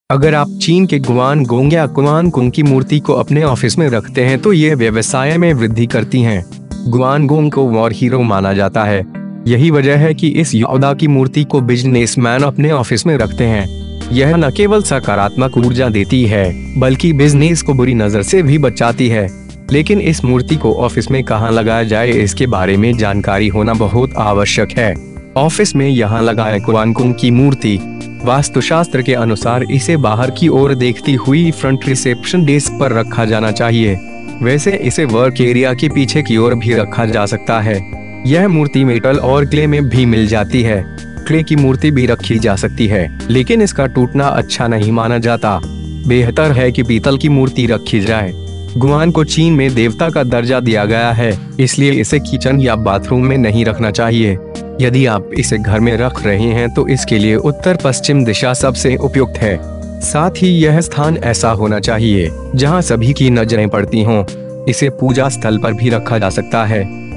अगर आप चीन के गुआनगोंग या कुआनकुंग की मूर्ति को अपने ऑफिस में रखते हैं तो ये व्यवसाय में वृद्धि करती हैं। गुआनगोंग को वॉर हीरो माना जाता है। यही वजह है कि इस योद्धा की मूर्ति को बिजनेसमैन अपने ऑफिस में रखते हैं। यह न केवल सकारात्मक ऊर्जा देती है बल्कि बिजनेस को बुरी नजर से भी बचाती है। लेकिन इस मूर्ति को ऑफिस में कहाँ लगाया जाए, इसके बारे में जानकारी होना बहुत आवश्यक है। ऑफिस में यहाँ लगाए कुआनकुंग की मूर्ति। वास्तुशास्त्र के अनुसार इसे बाहर की ओर देखती हुई फ्रंट रिसेप्शन डेस्क पर रखा जाना चाहिए। वैसे इसे वर्क एरिया के पीछे की ओर भी रखा जा सकता है। यह मूर्ति मेटल और क्ले में भी मिल जाती है। क्ले की मूर्ति भी रखी जा सकती है, लेकिन इसका टूटना अच्छा नहीं माना जाता। बेहतर है कि पीतल की मूर्ति रखी जाए। गुआन को चीन में देवता का दर्जा दिया गया है, इसलिए इसे किचन या बाथरूम में नहीं रखना चाहिए। यदि आप इसे घर में रख रहे हैं तो इसके लिए उत्तर पश्चिम दिशा सबसे उपयुक्त है। साथ ही यह स्थान ऐसा होना चाहिए जहां सभी की नजरें पड़ती हों। इसे पूजा स्थल पर भी रखा जा सकता है।